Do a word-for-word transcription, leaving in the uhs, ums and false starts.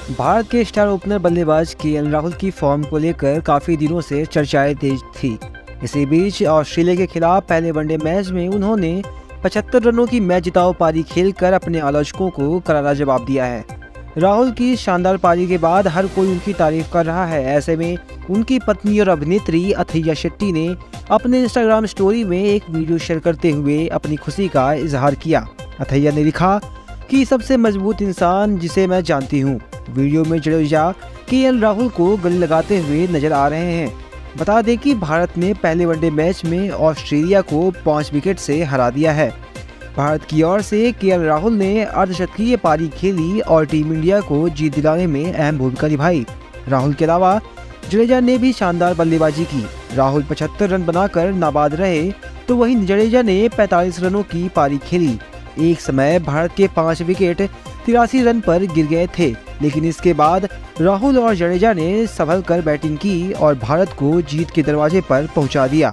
भारत के star opener बल्लेबाज K L Rahul की फॉर्म को लेकर काफी दिनों से चर्चाएं तेज थी। इसी बीच ऑस्ट्रेलिया के खिलाफ पहले वनडे मैच में उन्होंने पचहत्तर रनों की मैच जिताऊ पारी खेलकर अपने आलोचकों को करारा जवाब दिया है। राहुल की शानदार पारी के बाद हर कोई उनकी तारीफ कर रहा है। ऐसे में उनकी पत्नी और अभिनेत्री अथैया शेट्टी ने अपने इंस्टाग्राम स्टोरी में एक वीडियो शेयर करते हुए अपनी खुशी का इजहार किया। अथैया ने लिखा कि सबसे मजबूत इंसान जिसे मैं जानती हूँ। वीडियो में जडेजा केएल राहुल को गले लगाते हुए नजर आ रहे हैं। बता दें कि भारत ने पहले वनडे मैच में ऑस्ट्रेलिया को पाँच विकेट से हरा दिया है। भारत की ओर से केएल राहुल ने अर्धशतकीय पारी खेली और टीम इंडिया को जीत दिलाने में अहम भूमिका निभाई। राहुल के अलावा जडेजा ने भी शानदार बल्लेबाजी की। राहुल पचहत्तर रन बनाकर नाबाद रहे तो वहीं जडेजा ने पैंतालीस रनों की पारी खेली। एक समय भारत के पाँच विकेट तिरासी रन पर गिर गए थे, लेकिन इसके बाद राहुल और जडेजा ने संभल कर बैटिंग की और भारत को जीत के दरवाजे पर पहुंचा दिया।